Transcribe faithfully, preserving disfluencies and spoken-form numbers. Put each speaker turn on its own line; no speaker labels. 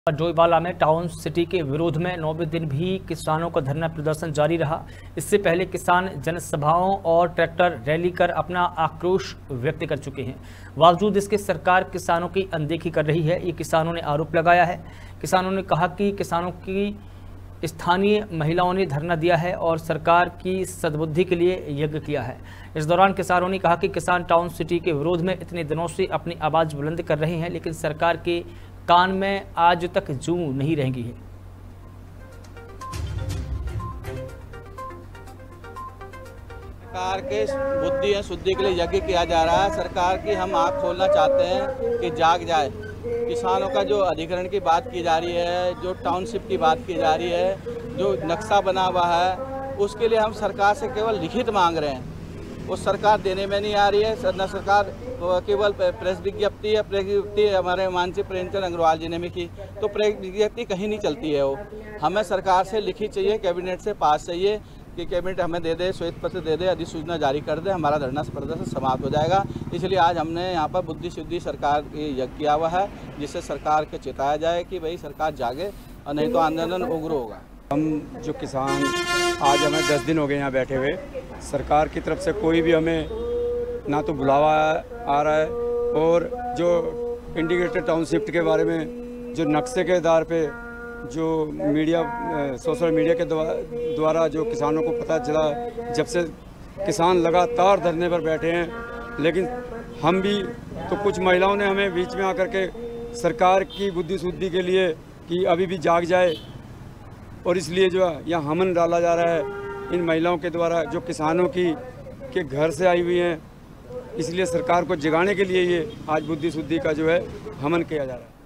डोईवाला में town city के विरोध में नौवें दिन भी किसानों का धरना प्रदर्शन जारी रहा। इससे पहले किसान जनसभाओं और ट्रैक्टर रैली कर अपना आक्रोश व्यक्त कर चुके हैं। बावजूद इसके सरकार किसानों की अनदेखी कर रही है, ये किसानों ने आरोप लगाया है। किसानों ने कहा कि किसानों की स्थानीय महिलाओं ने धरना दिया है और सरकार की सद्बुद्धि के लिए यज्ञ किया है। इस दौरान किसानों ने कहा कि किसान टाउन सिटी के विरोध में इतने दिनों से अपनी आवाज़ बुलंद कर रहे हैं, लेकिन सरकार के कान में आज तक जूं नहीं रहेंगी है।
सरकार के बुद्धि और शुद्धि के लिए यज्ञ किया जा रहा है। सरकार की हम आँख खोलना चाहते हैं कि जाग जाए। किसानों का जो अधिग्रहण की बात की जा रही है, जो टाउनशिप की बात की जा रही है, जो नक्शा बना हुआ है, उसके लिए हम सरकार से केवल लिखित मांग रहे हैं। वो सरकार देने में नहीं आ रही है। न सरकार केवल प्रेस विज्ञप्ति या प्रेस विज्ञप्ति हमारे मानसी प्रेमचंद अग्रवाल जी ने भी की, तो प्रेस विज्ञप्ति कहीं नहीं चलती है। वो हमें सरकार से लिखित चाहिए, कैबिनेट से पास चाहिए कि कैबिनेट हमें दे दे, श्वेत पत्र दे दे, अधिसूचना जारी कर दे, हमारा धरना प्रदर्शन समाप्त हो जाएगा। इसलिए आज हमने यहाँ पर बुद्धि शुद्धि सरकार यज्ञ किया हुआ है, जिससे सरकार को चेताया जाए कि भाई सरकार जागे और नहीं तो आंदोलन उग्र होगा।
हम जो किसान आज हमें दस दिन हो गए यहाँ बैठे हुए, सरकार की तरफ से कोई भी हमें ना तो बुलावा आ रहा है, और जो इंटीग्रेटेड टाउनशिप के बारे में जो नक्शे के आधार पे जो मीडिया सोशल मीडिया के द्वारा जो किसानों को पता चला, जब से किसान लगातार धरने पर बैठे हैं, लेकिन हम भी तो कुछ महिलाओं ने हमें बीच में आकर के सरकार की बुद्धि शुद्धि के लिए कि अभी भी जाग जाए, और इसलिए जो है यहाँ हमन डाला जा रहा है इन महिलाओं के द्वारा जो किसानों की के घर से आई हुई हैं। इसलिए सरकार को जगाने के लिए ये आज बुद्धि शुद्धि का जो है हमन किया जा रहा है।